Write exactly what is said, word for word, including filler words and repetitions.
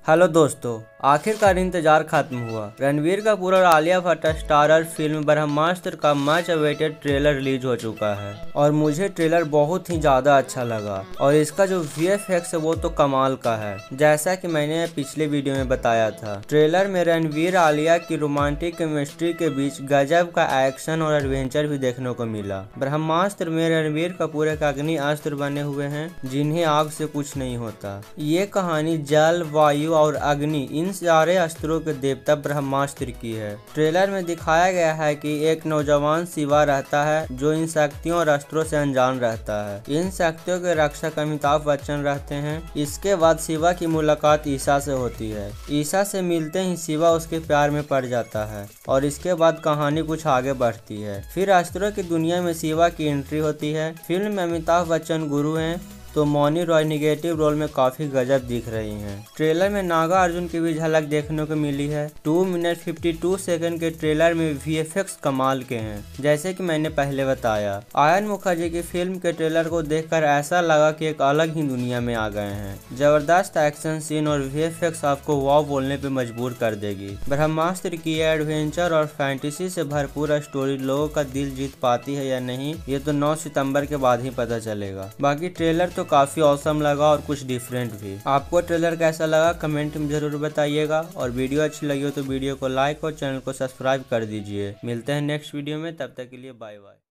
Hello दोस्तों, आखिरकार इंतजार खत्म हुआ। रणबीर कपूर और आलिया भट्ट स्टारर फिल्म ब्रह्मास्त्र का मच अवेटेड ट्रेलर रिलीज हो चुका है और मुझे ट्रेलर बहुत ही ज़्यादा अच्छा लगा और इसका जो वी एफ एक्स है वो तो कमाल का है। जैसा कि मैंने पिछले वीडियो में बताया था, ट्रेलर में रणबीर आलिया की रोमांटिक केमिस्ट्री के बीच गजब का एक्शन और एडवेंचर भी देखने को मिला। ब्रह्मास्त्र में रणबीर कपूर एक अग्नि अस्त्र बने हुए हैं जिन्हें आग से कुछ नहीं होता। ये कहानी जल, वायु और अग्नि इन सारे अस्त्रों के देवता ब्रह्मास्त्र की है। ट्रेलर में दिखाया गया है कि एक नौजवान शिवा रहता है जो इन शक्तियों और अस्त्रों से अनजान रहता है। इन शक्तियों के रक्षक अमिताभ बच्चन रहते हैं। इसके बाद शिवा की मुलाकात ईशा से होती है। ईशा से मिलते ही शिवा उसके प्यार में पड़ जाता है और इसके बाद कहानी कुछ आगे बढ़ती है। फिर अस्त्रों की दुनिया में शिवा की एंट्री होती है। फिल्म में अमिताभ बच्चन गुरु हैं तो मौनी रॉय निगेटिव रोल में काफी गजब दिख रही हैं। ट्रेलर में नागा अर्जुन की भी झलक देखने को मिली है। Two minute fifty two second के ट्रेलर में वी एफ एक्स कमाल के हैं, जैसे कि मैंने पहले बताया। आयन मुखर्जी की फिल्म के ट्रेलर को देखकर ऐसा लगा कि एक अलग ही दुनिया में आ गए हैं। जबरदस्त एक्शन सीन और वी एफ एक्स आपको वाव बोलने पे मजबूर कर देगी। ब्रह्मास्त्र की एडवेंचर और फैंटेसी से भरपूर स्टोरी लोगों का दिल जीत पाती है या नहीं, ये तो नौ सितंबर के बाद ही पता चलेगा। बाकी ट्रेलर तो काफी औसम लगा और कुछ डिफरेंट भी। आपको ट्रेलर कैसा लगा कमेंट में जरूर बताइएगा और वीडियो अच्छी लगी हो तो वीडियो को लाइक और चैनल को सब्सक्राइब कर दीजिए। मिलते हैं नेक्स्ट वीडियो में, तब तक के लिए बाय बाय।